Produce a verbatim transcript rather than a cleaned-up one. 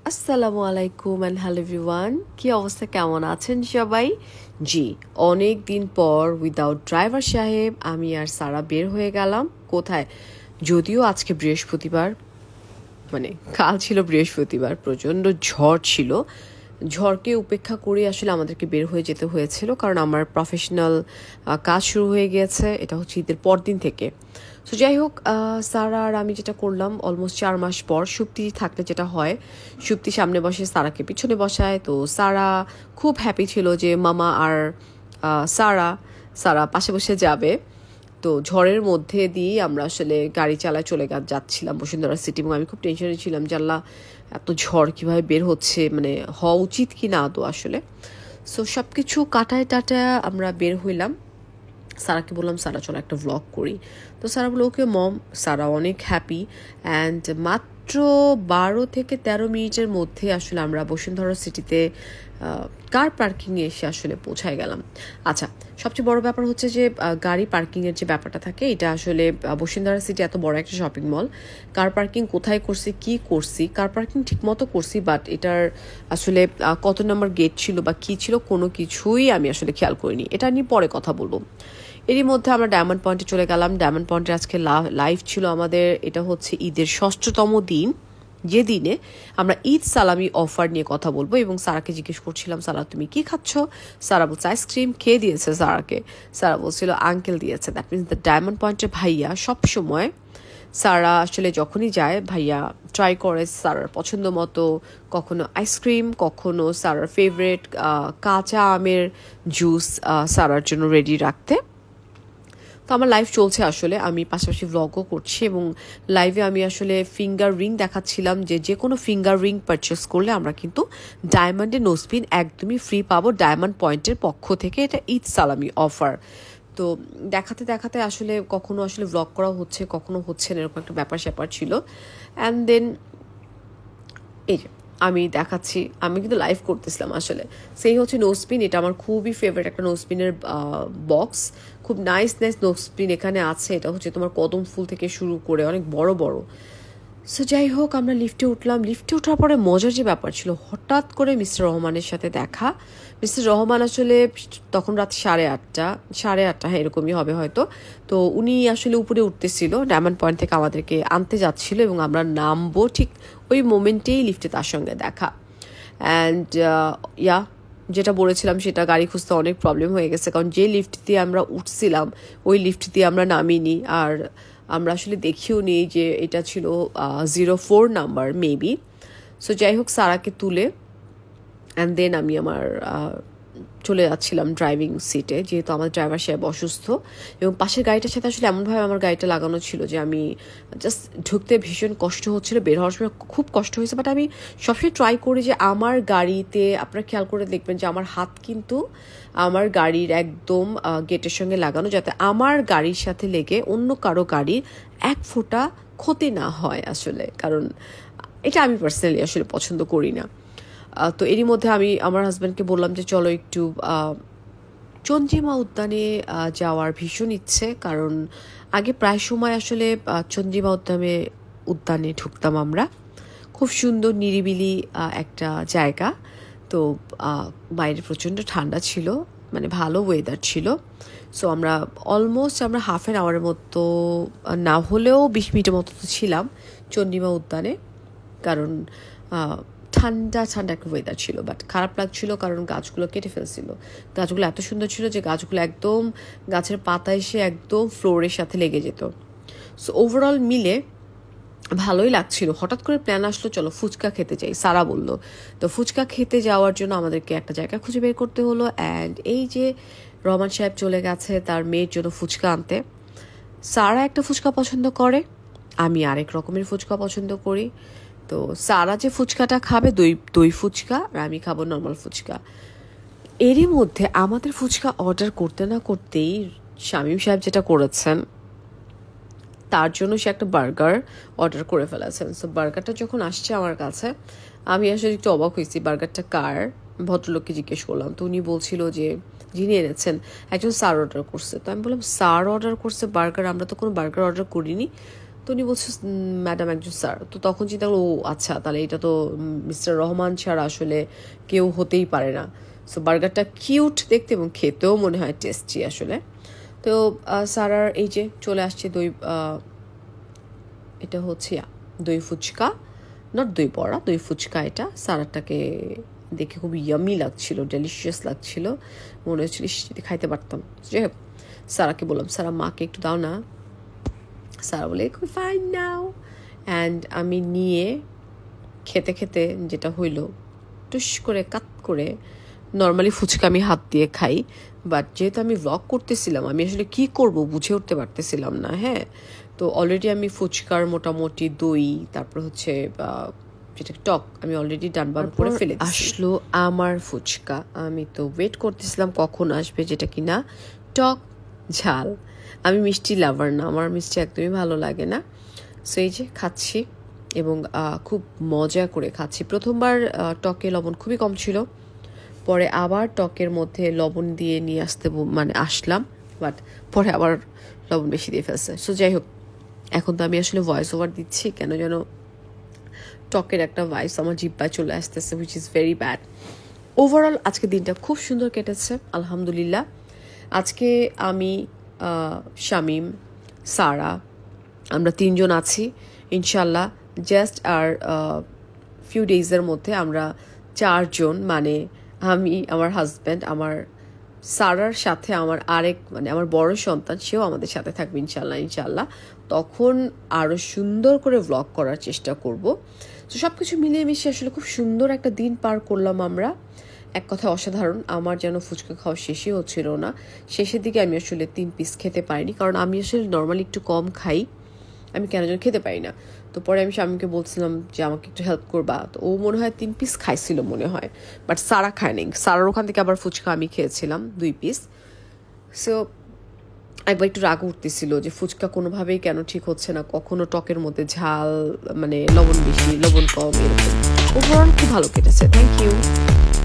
আসসালামু আলাইকুম and hello everyone, কি অবস্থা, কেমন আছেন সবাই? জি, অনেক দিন পর উইদাউট ড্রাইভার সাহেব আমি আর সারা বের হয়ে গেলাম। কোথায়? যদিও আজকে বৃহস্পতিবার, মানে কাল ছিল বৃহস্পতিবার, প্রচণ্ড ঝড় ছিল। ঝড়কে উপেক্ষা করে আসলে আমাদেরকে বের হয়ে যেতে হয়েছিল, কারণ আমার প্রফেশনাল কাজ শুরু হয়ে গিয়েছে। এটা হচ্ছে ঈদের পর দিন থেকে। সো যাই হোক, সারা আর আমি যেটা করলাম, অলমোস্ট চার মাস পর সুপ্তি থাকলে যেটা হয়, সুপ্তি সামনে বসে সারাকে পিছনে বসায়। তো সারা খুব হ্যাপি ছিল যে মামা আর সারা সারা পাশে বসে যাবে। তো ঝড়ের মধ্যে দিয়ে আমরা আসলে গাড়ি চালায় চলে যাচ্ছিলাম বসুন্ধরা সিটি, এবং আমি খুব টেনশনে ছিলাম যে আল্লাহ, এত ঝড় কীভাবে বের হচ্ছে, মানে হওয়া উচিত কি না তো আসলে। সো সব কিছু কাটায় টাটায় আমরা বের হইলাম। সারাকে বললাম, সারা চলো একটা ভ্লগ করি। তো সারা বললো ওকে মম। সারা অনেক হ্যাপি। অ্যান্ড মাত্র বারো থেকে তেরো মিনিটের মধ্যে আসলে আমরা বসুন্ধরা সিটিতে কার পার্কিংয়ে এসে আসলে পৌঁছায় গেলাম। আচ্ছা, সবচেয়ে বড় ব্যাপার হচ্ছে যে গাড়ি পার্কিংয়ের যে ব্যাপারটা থাকে, এটা আসলে বসুন্ধরা সিটি এত বড় একটা শপিং মল, কার পার্কিং কোথায় করছি, কি করছি, কার পার্কিং ঠিক মতো করছি, বাট এটার আসলে কত নম্বর গেট ছিল বা কী ছিল কোনো কিছুই আমি আসলে খেয়াল করিনি। এটা নিয়ে পরে কথা বলবো। এরই মধ্যে আমরা ডায়মন্ড পয়েন্টে চলে গেলাম। ডায়মন্ড পয়েন্টে আজকে লাইভ ছিল আমাদের। এটা হচ্ছে ঈদের ষষ্ঠতম দিন, যে দিনে আমরা ঈদ সালামি অফার নিয়ে কথা বলবো। এবং সারাকে জিজ্ঞেস করছিলাম, সারা তুমি কি খাচ্ছ? সারা বলছে আইসক্রিম। খেয়ে দিয়েছে সারাকে। সারা বলছিল আঙ্কেল দিয়েছে। দ্যাট মিনস দ্য ডায়মন্ড পয়েন্টের ভাইয়া সবসময়, সারা আসলে যখনই যায় ভাইয়া ট্রাই করে সারার পছন্দ মতো কখনো আইসক্রিম, কখনো সারার ফেভারেট কাঁচা আমের জুস সারার জন্য রেডি রাখতে। তো আমার লাইভ চলছে আসলে, আমি পাশাপাশি ভ্লগও করছি, এবং লাইভে আমি আসলে ফিঙ্গার রিং দেখাচ্ছিলাম যে যে কোনো ফিঙ্গার রিং পারচেস করলে আমরা কিন্তু ডায়মন্ডের নোসপিন একদমই ফ্রি পাবো ডায়মন্ড পয়েন্টের পক্ষ থেকে। এটা ঈদ সালামি অফার। তো দেখাতে দেখাতে আসলে কখনো আসলে ভ্লগ করা হচ্ছে, কখনো হচ্ছে না, এরকম একটা ব্যাপার স্যাপার ছিল। অ্যান্ড দেন এই যে আমি দেখাচ্ছি, আমি কিন্তু লাইভ করতেছিলাম আসলে। সেই হচ্ছে নোসপিন। এটা আমার খুবই ফেভারিট একটা নোসপিনের বক্স। খুব নাইস নাইস নোসপিন এখানে আছে। এটা হচ্ছে তোমার কদম ফুল থেকে শুরু করে অনেক বড় বড়। সো যাই হোক, আমরা লিফটে উঠলাম। লিফটে ওঠার পরে মজার যে ব্যাপার ছিল, হঠাৎ করে মিস্টার রহমানের সাথে দেখা। মিস্টার রহমান আসলে তখন রাত সাড়ে আটটা সাড়ে আটটা হ্যাঁ এরকমই হবে হয়তো। তো উনি আসলে উপরে উঠতেছিল, ডায়মন্ড পয়েন্ট থেকে আমাদেরকে আনতে যাচ্ছিল, এবং আমরা নামবো ঠিক ওই মোমেন্টেই লিফটে তার সঙ্গে দেখা। অ্যান্ড ইয়া যেটা বলেছিলাম সেটা, গাড়ি খুঁজতে অনেক প্রবলেম হয়ে গেছে, কারণ যে লিফট দিয়ে আমরা উঠছিলাম ওই লিফট দিয়ে আমরা নামিনি। আর আমরা আসলে দেখিও নি যে এটা ছিল zero four number maybe. So যাই হোক, সারাকে তুলে অ্যান্ড দেন আমি আমার চলে যাচ্ছিলাম ড্রাইভিং সিটে, যেহেতু আমার ড্রাইভার সাহেব অসুস্থ, এবং পাশের গাড়িটার সাথে আসলে এমনভাবে আমার গাড়িটা লাগানো ছিল যে আমি জাস্ট ঢুকতে ভীষণ কষ্ট হচ্ছিলো, বের হওয়ার সময় খুব কষ্ট হয়েছে। বাট আমি সবসময় ট্রাই করি যে আমার গাড়িতে, আপনারা খেয়াল করে দেখবেন যে আমার হাত কিন্তু আমার গাড়ির একদম গেটের সঙ্গে লাগানো, যাতে আমার গাড়ির সাথে লেগে অন্য কারো গাড়ির এক ফোঁটা ক্ষতি না হয় আসলে, কারণ এটা আমি পার্সোনালি আসলে পছন্দ করি না। তো এরই মধ্যে আমি আমার হাজব্যান্ডকে বললাম যে চলো একটু চন্দ্রিমা উদ্যানে যাওয়ার ভীষণ ইচ্ছে, কারণ আগে প্রায় সময় আসলে চন্দ্রিমা উদ্যানে উদ্যানে ঢুকতাম আমরা। খুব সুন্দর নিরিবিলি একটা জায়গা। তো বাইরে প্রচণ্ড ঠান্ডা ছিল, মানে ভালো ওয়েদার ছিল। সো আমরা অলমোস্ট আমরা হাফ অ্যান আওয়ারের মতো না হলেও বিশ মিনিটের মতো তো ছিলাম চন্দ্রিমা উদ্যানে, কারণ ঠান্ডা ঠান্ডা একটা ওয়েদার ছিল। বাট খারাপ লাগছিল, কারণ গাছগুলো কেটে ফেলছিল। গাছগুলো এত সুন্দর ছিল যে গাছগুলো একদম গাছের পাতা এসে একদম ফ্লোরের সাথে লেগে যেত। সো ওভারঅল মিলে ভালোই লাগছিল। হঠাৎ করে প্ল্যান আসলো, চলো ফুচকা খেতে যাই, সারা বললো। তো ফুচকা খেতে যাওয়ার জন্য আমাদেরকে একটা জায়গা খুঁজে বের করতে হলো। অ্যান্ড এই যে রহমান সাহেব চলে গেছে তার মেয়ের জন্য ফুচকা আনতে। সারা একটা ফুচকা পছন্দ করে, আমি আরেক রকমের ফুচকা পছন্দ করি। তো সারা যে ফুচকাটা খাবে দই দই ফুচকা, আর আমি খাবো নর্মাল ফুচকা। এরই মধ্যে আমাদের ফুচকা অর্ডার করতে না করতেই শামীম সাহেব যেটা করেছেন, তার জন্য সে একটা বার্গার অর্ডার করে ফেলেছেন। সো বার্গারটা যখন আসছে আমার কাছে, আমি আসলে একটু অবাক হয়েছি, বার্গারটা কার? ভদ্রলোককে জিজ্ঞেস করলাম। তো উনি বলছিল যে যিনি এনেছেন একজন স্যার অর্ডার করছে। তো আমি বললাম স্যার অর্ডার করছে বার্গার, আমরা তো কোনো বার্গার অর্ডার করিনি। তো উনি বলছে ম্যাডাম একজন স্যার। তো তখন চিন্তা করলো ও আচ্ছা, তাহলে এটা তো মিস্টার রহমান ছাড়া আসলে কেউ হতেই পারে না। সো বার্গারটা কিউট দেখতে এবং খেতেও মনে হয় টেস্টি আসলে। তো স্যারার এই যে চলে আসছে দই, এটা হচ্ছে দই ফুচকা, নট দই বড়া, দই ফুচকা। এটা সারাটাকে দেখে খুব ইয়ামি লাগছিল, ডেলিশিয়াস লাগছিল, মনে হচ্ছিল যদি খাইতে পারতাম। যাই হোক, সারাকে বললাম সারা মাকে একটু দাও না। সারা বলে ফাইন নাও। অ্যান্ড আমি নিয়ে খেতে খেতে যেটা হইলো, টুস করে কাত করে, নর্মালি ফুচকা আমি হাত দিয়ে খাই, বাট যেহেতু আমি ভ্লগ করতেছিলাম আমি আসলে কি করব বুঝে উঠতে পারতেছিলাম না। হ্যাঁ, তো অলরেডি আমি ফুচকার মোটামুটি দই, তারপর হচ্ছে যেটা টক, আমি অলরেডি ডান বাম করে ফেলে আসলো আমার ফুচকা। আমি তো ওয়েট করতেছিলাম কখন আসবে, যেটা কিনা টক ঝাল। আমি মিষ্টি লাভার না, আমার মিষ্টি একদমই ভালো লাগে না। সো এই যে খাচ্ছি এবং খুব মজা করে খাচ্ছি। প্রথমবার টকে লবণ খুবই কম ছিল, পরে আবার টকের মধ্যে লবণ দিয়ে নিয়ে আসতে মানে আসলাম, বাট পরে আবার লবণ বেশি দিয়ে ফেলছে। সো যাই হোক, এখন তো আমি আসলে ভয়েস ওভার দিচ্ছি, কেন যেন টকের একটা ভয়েস আমার জিহ্বায় চলে আসতেছে, which is very bad. Overall আজকে দিনটা খুব সুন্দর কেটেছে আলহামদুলিল্লাহ। আজকে আমি, শামিম, সারা, আমরা তিনজন আছি ইনশাল্লাহ। জাস্ট আর ফিউ ডেজের মধ্যে আমরা চারজন, মানে আমি, আমার হাজব্যান্ড, আমার সারার সাথে আমার আরেক মানে আমার বড় সন্তান, সেও আমাদের সাথে থাকবে ইনশাল্লাহ ইনশাল্লাহ তখন আরও সুন্দর করে ভ্লগ করার চেষ্টা করব। তো সব কিছু মিলিয়ে মিশিয়ে আসলে খুব সুন্দর একটা দিন পার করলাম আমরা। এক কথা অসাধারণ। আমার যেন ফুচকা খাওয়া শেষই হচ্ছিল না। শেষের দিকে আমি আসলে তিন পিস খেতে পারিনি, কারণ আমি আসলে নর্মালি একটু কম খাই, আমি কেন যেন খেতে পারি না। তো পরে আমি স্বামীকে বলছিলাম যে আমাকে একটু হেল্প করবা, তো ও মনে হয় তিন পিস খাইছিল মনে হয়, বাট সারা খায়নি। সারার ওখান থেকে আবার ফুচকা আমি খেয়েছিলাম দুই পিস। সো একবার একটু রাগ উঠতেছিল যে ফুচকা কোনোভাবেই কেন ঠিক হচ্ছে না, কখনো টকের মধ্যে ঝাল মানে লবণ বেশি লবণ কম, এরকম। ওভারঅল খুব ভালো কেটেছে, থ্যাংক ইউ।